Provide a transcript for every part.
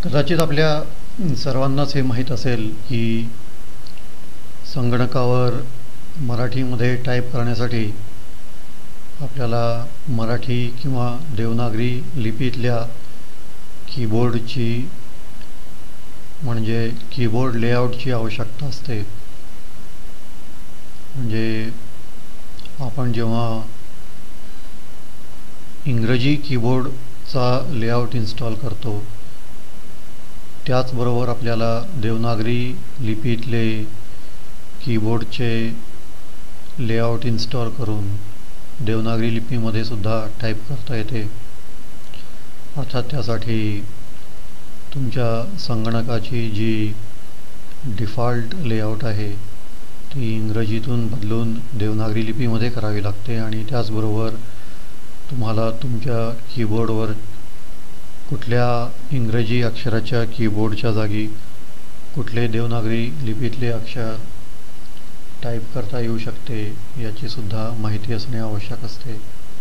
कदाचित आपल्या सर्वांनाच हे माहीत असेल की संगणकावर मराठीमध्ये टाईप करण्यासाठी आपल्याला मराठी किंवा देवनागरी लिपीतल्या कीबोर्डची म्हणजे कीबोर्ड लेआउटची आवश्यकता असते. म्हणजे आपण जेव्हा इंग्रजी कीबोर्डचा लेआउट इन्स्टॉल करतो त्याचबरोबर आपल्याला देवनागरी लिपीतले कीबोर्डचे लेआउट इन्स्टॉल करून देवनागरी लिपीमध्ये सुद्धा टाईप करता येते. अर्थात त्यासाठी तुमच्या संगणकाची जी डिफॉल्ट लेआउट आहे ती इंग्रजीतून बदलून देवनागरी लिपीमध्ये करावी लागते आणि त्याचबरोबर तुम्हाला तुमच्या कीबोर्डवर कुठल्या इंग्रजी अक्षराच्या कीबोर्डच्या जागी कुठले देवनागरी लिपीतले अक्षर टाईप करता येऊ शकते याची सुद्धा माहिती असणे आवश्यक असते.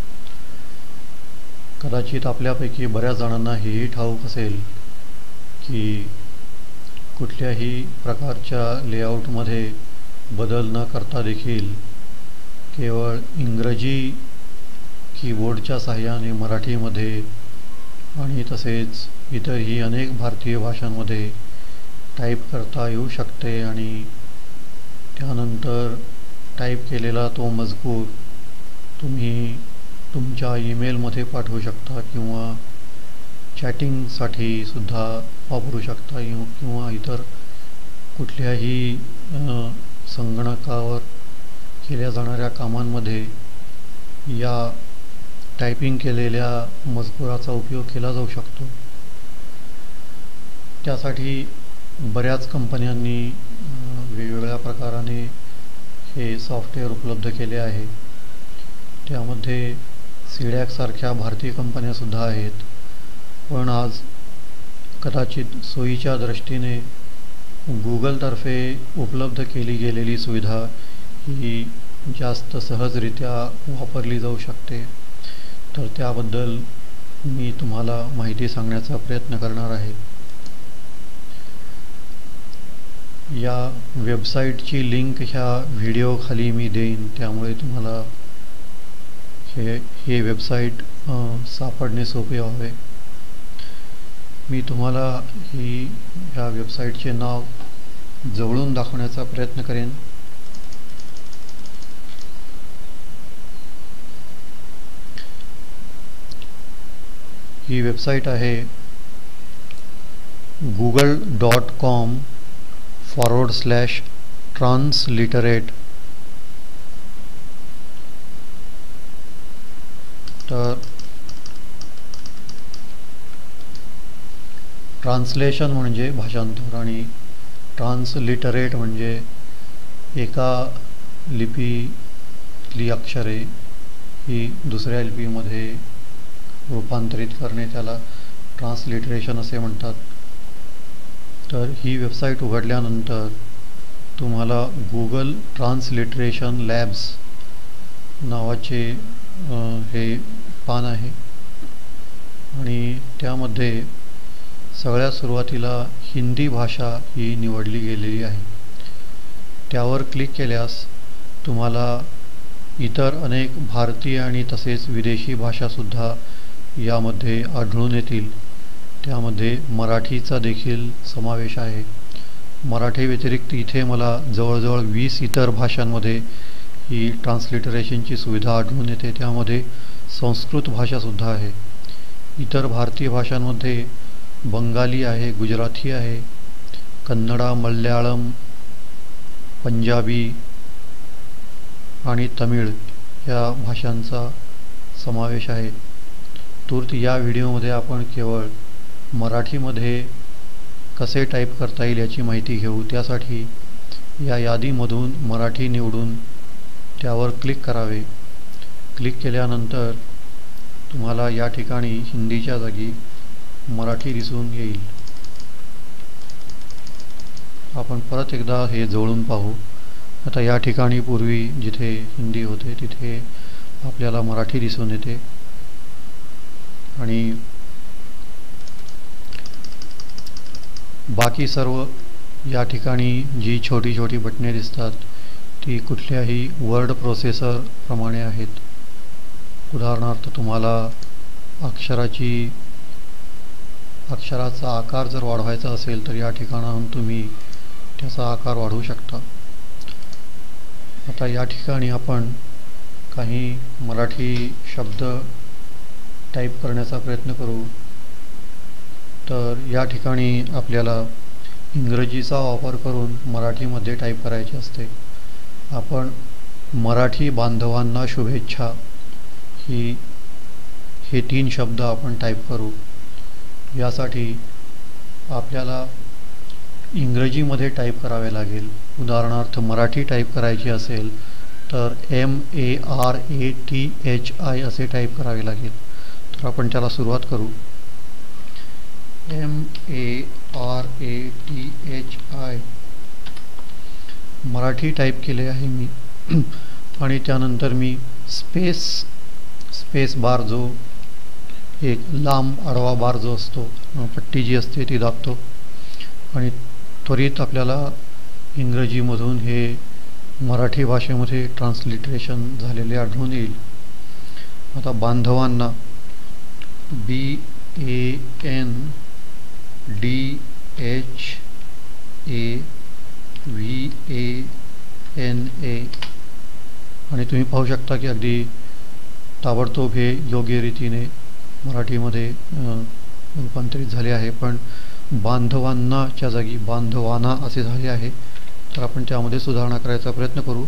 कदाचित आपल्यापैकी बऱ्याच जणांना हेही ठाऊक असेल की कुठल्याही प्रकारच्या लेआउटमध्ये बदल न करता देखील केवळ इंग्रजी कीबोर्डच्या साहाय्याने मराठीमध्ये आणि तसेच इतरही अनेक भारतीय भाषांमध्ये टाईप करता येऊ शकते आणि त्यानंतर टाईप केलेला तो मजकूर तुम्ही तुमच्या ईमेलमध्ये पाठवू शकता किंवा चॅटिंगसाठी सुद्धा वापरू शकता किंवा इतर कुठल्याही संगणकावर केल्या जाणाऱ्या कामांमध्ये या टायपिंग केलेल्या मजकुराचा उपयोग केला जाऊ शकतो. त्यासाठी बऱ्याच कंपन्यांनी वेगवेगळ्या प्रकाराने हे सॉफ्टवेअर उपलब्ध केले आहे. त्यामध्ये सीडॅक सारख्या भारतीय कंपन्यासुद्धा आहेत. पण आज कदाचित सोयीच्या दृष्टीने गूगलतर्फे उपलब्ध केली गेलेली सुविधा ही जास्त सहजरित्या वापरली जाऊ शकते. तर त्याबद्दल मी तुम्हाला माहिती सांगण्याचा प्रयत्न करणार आहे. या वेबसाईटची लिंक ह्या व्हिडिओ खाली मी देईन, त्यामुळे तुम्हाला हे वेबसाईट सापडणे सोपे व्हावे. मी तुम्हाला ह्या वेबसाईटचे नाव जवळून दाखवण्याचा प्रयत्न करेन. ही वेबसाईट आहे google.com/transliterate. तर ट्रान्सलेशन म्हणजे भाषांतर आणि ट्रान्सलिटरेट म्हणजे एका लिपीतली अक्षरे ही दुसऱ्या लिपीमध्ये रूपांतरित करणे, त्याला ट्रान्सलिटरेशन असे म्हणतात. तर ही वेबसाईट उघडल्यानंतर तुम्हाला गूगल ट्रान्सलिटरेशन लॅब्स नावाचे हे पान आहे आणि त्यामध्ये सगळ्यात सुरुवातीला हिंदी भाषा ही निवडली गेलेली आहे. त्यावर क्लिक केल्यास तुम्हाला इतर अनेक भारतीय आणि तसेच विदेशी भाषासुद्धा यामध्ये आढळून येतील. त्यामध्ये मराठीचा देखील समावेश आहे. मराठी व्यतिरिक्त इथे मला जवळजवळ 20 इतर भाषांमध्ये ही ट्रान्सलिटरेशनची सुविधा आढळून येते. त्यामध्ये संस्कृत भाषासुद्धा आहे. इतर भारतीय भाषांमध्ये बंगाली आहे, गुजराती आहे, कन्नडा, मल्याळम, पंजाबी आणि तमिळ या भाषांचा समावेश आहे. तूर्त या व्हिडिओमध्ये आपण केवळ मराठीमध्ये कसे टाईप करता येईल याची माहिती घेऊ. त्यासाठी या यादीमधून मराठी निवडून त्यावर क्लिक करावे. क्लिक केल्यानंतर तुम्हाला या ठिकाणी हिंदीच्या जागी मराठी दिसून येईल. आपण परत एकदा हे जवळून पाहू. आता या ठिकाणी पूर्वी जिथे हिंदी होते तिथे आपल्याला मराठी दिसून येते आणि बाकी सर्व या ठिकाणी जी छोटी छोटी बटणे दिसतात ती कुठल्याही वर्ड प्रोसेसर प्रमाणे आहेत. उदाहरणार्थ तुम्हाला अक्षराचा आकार जर वाढवायचा असेल तर या ठिकाणाहून तुम्ही त्याचा आकार वाढवू शकता. आता या ठिकाणी आपण काही मराठी शब्द टाईप करण्याचा प्रयत्न करू. तर या ठिकाणी आपल्याला इंग्रजीचा वापर करून मराठीमध्ये टाईप करायचे असते. आपण मराठी बांधवांना शुभेच्छा हे 3 शब्द आपण टाईप करू. यासाठी आपल्याला इंग्रजीमध्ये टाईप करावे लागेल. उदाहरणार्थ मराठी टाईप करायची असेल तर MARATHI असे टाईप करावे लागेल. तर आपण त्याला सुरुवात करू. MARATHI मराठी टाईप केले आहे मी आणि त्यानंतर मी स्पेस बार जो एक लांब आडवा बार जो असतो पट्टी जी असते ती दाबतो आणि त्वरित आपल्याला इंग्रजीमधून हे मराठी भाषेमध्ये ट्रान्सलिटरेशन झालेले आढळून येईल. आता बांधवांना BANDHAVANA आणि तुम्ही पाहू शकता की अगदी ताबडतोब हे योग्य रीतीने मराठीमध्ये रूपांतरित झाले आहे. पण बांधवांनाच्या जागी बांधवाना असे झाले आहे. तर आपण त्यामध्ये सुधारणा करायचा प्रयत्न करू.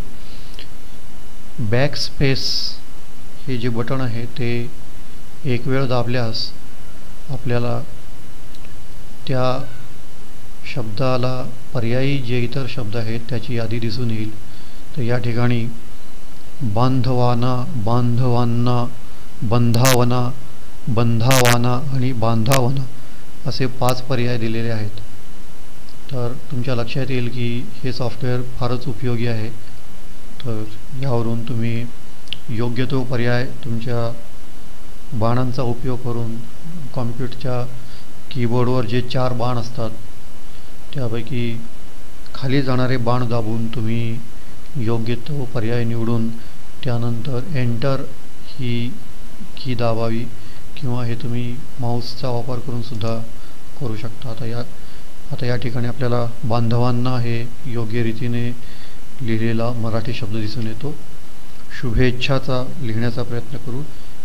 बॅकस्पेस हे जे बटन आहे ते एक वेळ दाबल्यास आपल्याला त्या शब्दाला पर्यायी जे इतर शब्द आहेत त्याची यादी दिसून येईल. तर या ठिकाणी बांधवाना, बांधवांना, बंधावना, बंधावाना आणि बांधावना असे 5 पर्याय दिलेले आहेत. तर तुमच्या लक्षात येईल की हे सॉफ्टवेअर फारच उपयोगी आहे. तर यावरून तुम्ही योग्य तो पर्याय तुमच्या बाणांचा उपयोग करून कॉम्प्युटरच्या कीबोर्डवर जे 4 बाण असतात त्यापैकी खाली जाणारे बाण दाबून तुम्ही योग्य तो पर्याय निवडून त्यानंतर एंटर ही की दाबावी किंवा हे तुम्ही माऊसचा वापर करून सुद्धा करू शकता. आता या ठिकाणी आपल्याला बांधवांना हे योग्य रीतीने लिहिलेला मराठी शब्द दिसून येतो. शुभेच्छाचा लिहिण्याचा प्रयत्न करू.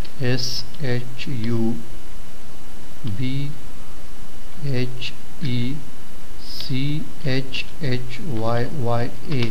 SHUBHECHHYYA.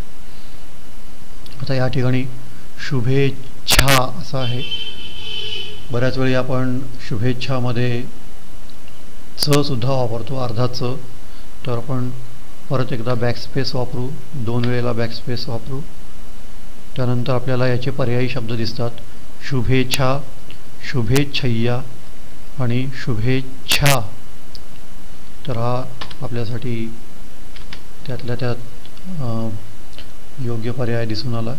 आता या ठिकाणी शुभेच्छा असा आहे. बऱ्याच वेळी आपण शुभेच्छामध्ये च सुद्धा वापरतो, अर्धा च. तर आपण परत एकदा बॅकस्पेस वापरू, 2 वेळेला बॅकस्पेस वापरू. त्यानंतर आपल्याला याचे पर्यायी शब्द दिसतात. शुभेच्छा, शुभेच्छय्या आणि शुभेच्छा. तर हा आपल्यासाठी त्यातल्या त्यात योग्य पर्याय दिसून आला.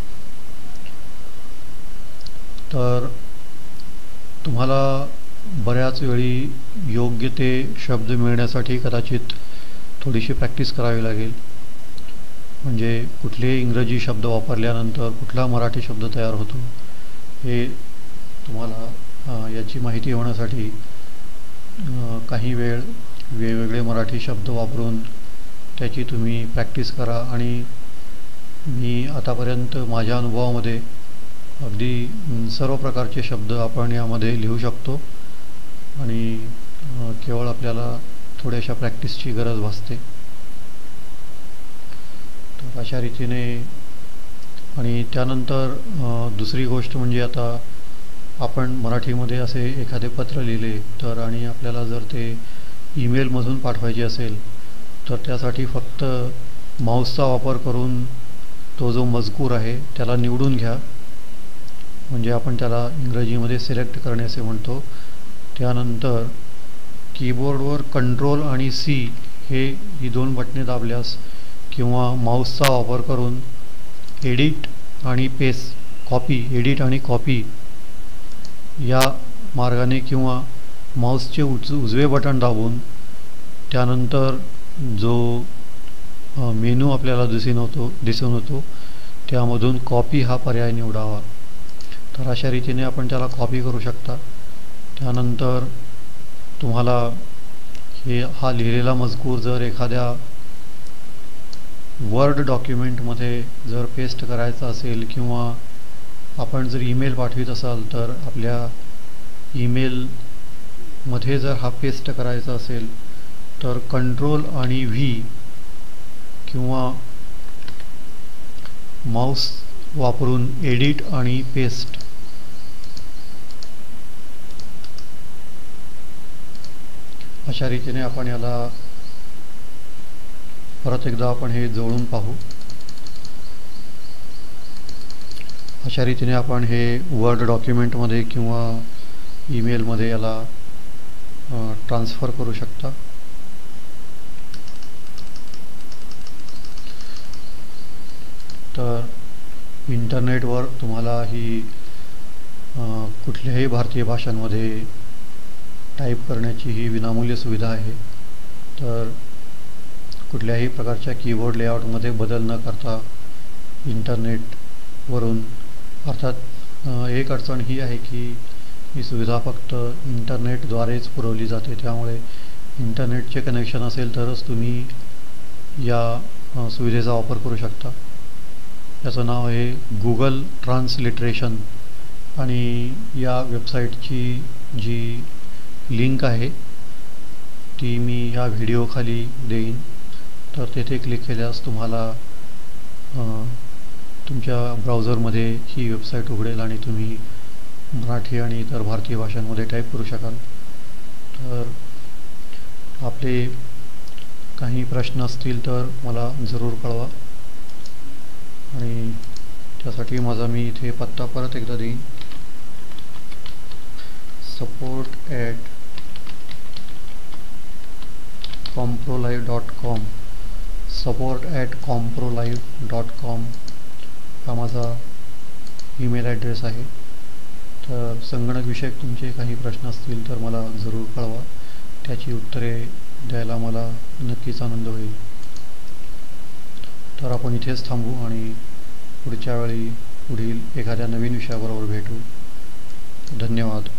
तर तुम्हाला बऱ्याच वेळी योग्य ते शब्द मिळण्यासाठी कदाचित थोडीशी प्रॅक्टिस करावी लागेल. म्हणजे कुठले इंग्रजी शब्द वापरल्यानंतर कुठला मराठी शब्द तयार होतो हे तुम्हाला याची माहिती होण्यासाठी काही वेळ वेगवेगळे मराठी शब्द वापरून त्याची तुम्ही प्रॅक्टिस करा. आणि मी आतापर्यंत माझ्या अनुभवामध्ये अगदी सर्व प्रकारचे शब्द आपण यामध्ये लिहू शकतो आणि केवळ आपल्याला थोड्याशा प्रॅक्टिसची गरज भासते. तर अशा रीतीने आणि त्यानंतर दुसरी गोष्ट म्हणजे आता आपण मराठीमध्ये असे एखादे पत्र लिहिले तर आणि आपल्याला जर ते ईमेलमधून पाठवायचे असेल तर त्यासाठी फक्त माऊसचा वापर करून तो जो मजकूर आहे त्याला निवडून घ्या. म्हणजे आपण त्याला इंग्रजीमध्ये सिलेक्ट करणे असे म्हणतो. त्यानंतर कीबोर्डवर कंट्रोल आणि सी ही 2 बटणे दाबल्यास किंवा माऊसचा वापर करून एडिट आणि पेस्ट, कॉपी, एडिट आणि कॉपी या मार्गाने किंवा माऊसचे उजवे बटन दाबून त्यानंतर जो मेनू आपल्याला दिसून होतो त्यामधून कॉपी हा पर्याय निवडावा. तर अशा रीतीने आपण त्याला कॉपी करू शकता. त्यानंतर तुम्हाला हा लिहिलेला मजकूर जर एखाद्या वर्ड डॉक्युमेंटमध्ये जर पेस्ट करायचा असेल किंवा आपण जर ईमेल पाठवित असाल तर आपल्या ईमेलमध्ये जर हा पेस्ट करायचा असेल तर कंट्रोल आणि व्ही किंवा माऊस वापरून एडिट आणि पेस्ट अशा रीतीने आपण याला परत एकदा आपण हे जोडून पाहू. अशा रीतीने आपण हे वर्ड डॉक्युमेंटमध्ये किंवा ईमेलमध्ये याला ट्रान्सफर करू शकता. तर इंटरनेटवर तुम्हाला ही कुठल्याही भारतीय भाषांमध्ये टाईप करण्याची ही विनामूल्य सुविधा आहे. तर कुठल्याही प्रकारच्या कीबोर्ड लेआउटमध्ये बदल न करता इंटरनेटवरून अर्थात एक अडचण ही आहे की ही सुविधा फक्त इंटरनेटद्वारेच पुरवली जाते. त्यामुळे इंटरनेटचे कनेक्शन असेल तरच तुम्ही या सुविधेचा वापर करू शकता. याचं नाव आहे गुगल ट्रान्सलिटरेशन आणि या वेबसाईटची जी लिंक आहे ती मी या व्हिडिओखाली देईन. तर तेथे क्लिक केल्यास तुम्हाला तुमच्या ब्राउझरमध्ये ही वेबसाईट उघडेल आणि तुम्ही मराठी आणि इतर भारतीय भाषांमध्ये टाईप करू शकाल. तर आपले काही प्रश्न असतील तर मला जरूर कळवा आणि त्यासाठी माझा मी इथे पत्ता परत एकदा देईन. support@comprolive.com support@comprolive.com हा माझा ईमेल ॲड्रेस आहे. तर संगणकविषयक तुमचे काही प्रश्न असतील तर मला जरूर कळवा. त्याची उत्तरे द्यायला मला नक्कीच आनंद होईल. तर आपण इथेच थांबू आणि पुढच्या वेळी पुढील एखाद्या नवीन विषयाबरोबर भेटू. धन्यवाद.